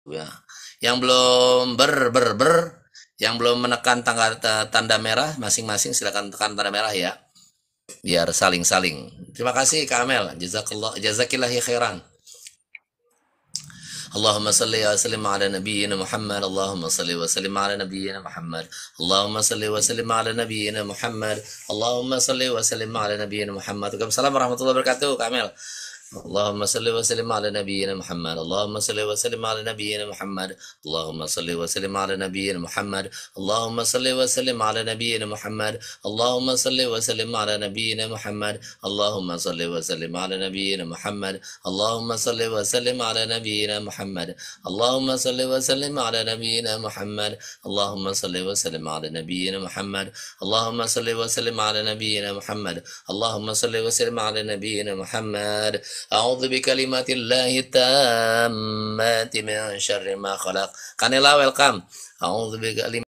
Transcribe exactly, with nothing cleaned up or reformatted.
Ya. Yang belum ber ber ber, yang belum menekan tangga, tanda merah, masing-masing silakan tekan tanda merah ya, biar saling-saling. Terima kasih Kak Amel, jazakallah jazakillahi khairan. اللهم صل وسلم على نبينا محمد اللهم صل وسلم على نبينا محمد اللهم صل وسلم على نبينا محمد اللهم صل وسلم على نبينا محمد. Waalaikumsalam warahmatullahi wabarakatuh Kak Amel. اللهم صل وسلم على نبينا محمد اللهم صل وسلم على نبينا محمد اللهم صل وسلم على نبينا محمد اللهم صل وسلم على نبينا محمد اللهم صل وسلم على نبينا محمد اللهم صل وسلم على نبينا محمد اللهم صل وسلم على نبينا محمد اللهم صل وسلم على نبينا محمد اللهم صل وسلم على نبينا محمد اللهم صل وسلم على نبينا محمد اللهم صل وسلم على نبينا محمد. أعوذ بكلمات الله التامات من شر ما خلق. Kanela welcome. أعوذ بكلمات